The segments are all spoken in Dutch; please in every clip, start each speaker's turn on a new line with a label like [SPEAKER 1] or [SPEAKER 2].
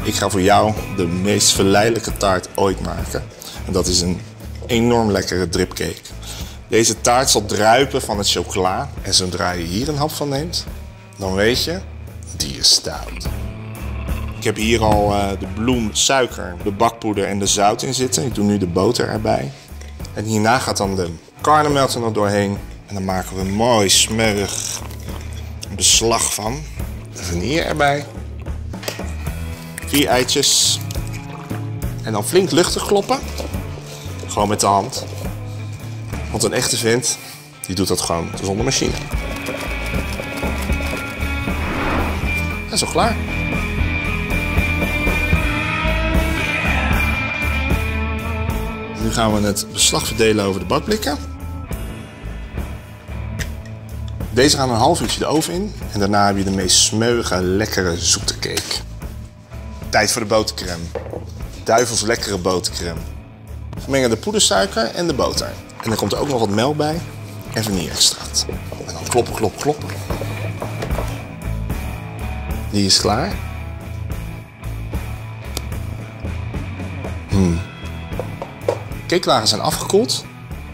[SPEAKER 1] Ik ga voor jou de meest verleidelijke taart ooit maken. En dat is een enorm lekkere dripcake. Deze taart zal druipen van het chocola. En zodra je hier een hap van neemt, dan weet je, die is stout. Ik heb hier al de bloem, suiker, de bakpoeder en de zout in zitten. Ik doe nu de boter erbij. En hierna gaat dan de karnemelk er nog doorheen. En dan maken we een mooi smerig beslag van. De vanille erbij. 4 eitjes. En dan flink luchtig kloppen. Gewoon met de hand. Want een echte vent, die doet dat gewoon zonder machine. En zo klaar. Nu gaan we het beslag verdelen over de bakblikken. Deze gaan een half uurtje de oven in. En daarna heb je de meest smeuïge, lekkere, zoete cake. Tijd voor de botercrème. Duivels lekkere botercrème. Vermengen de poedersuiker en de boter. En dan komt er ook nog wat melk bij en vanille-extract. En dan kloppen, kloppen, kloppen. Die is klaar. Cakelagers zijn afgekoeld.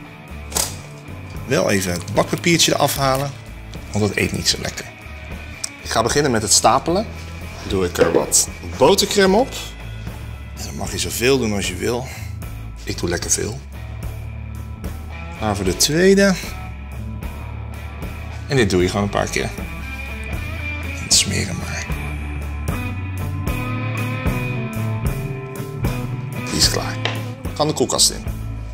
[SPEAKER 1] Wel even het bakpapiertje eraf halen, want dat eet niet zo lekker. Ik ga beginnen met het stapelen. Dan doe ik er wat botercrème op. En dan mag je zoveel doen als je wil. Ik doe lekker veel. Maar voor de tweede. En dit doe je gewoon een paar keer. En smeren maar. Die is klaar. Kan de koelkast in.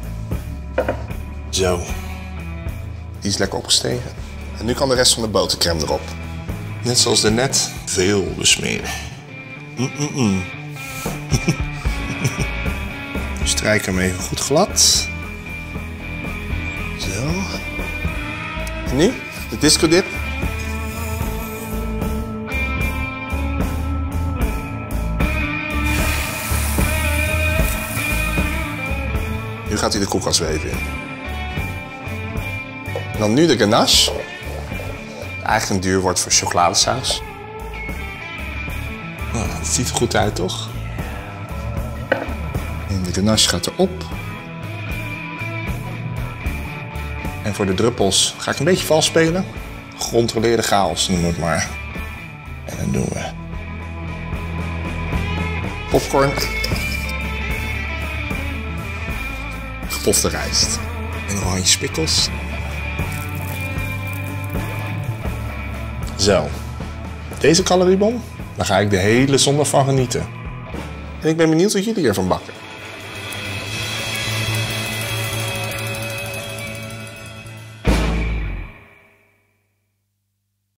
[SPEAKER 1] Zo. Die is lekker opgestegen. En nu kan de rest van de botercrème erop. Net zoals daarnet. Veel besmeren. Strijk hem even goed glad. Zo. En nu de disco dip. Nu gaat hij de koelkast weer even in. En dan nu de ganache. Eigenlijk een duur woord voor chocoladesaus. Nou, het ziet er goed uit, toch? En de ganache gaat erop. En voor de druppels ga ik een beetje vals spelen. Gecontroleerde chaos noemen we het maar. En dan doen we popcorn. Gepofte rijst. En een handje spikkels. Zo. Deze caloriebom, daar ga ik de hele zondag van genieten. En ik ben benieuwd wat jullie ervan bakken.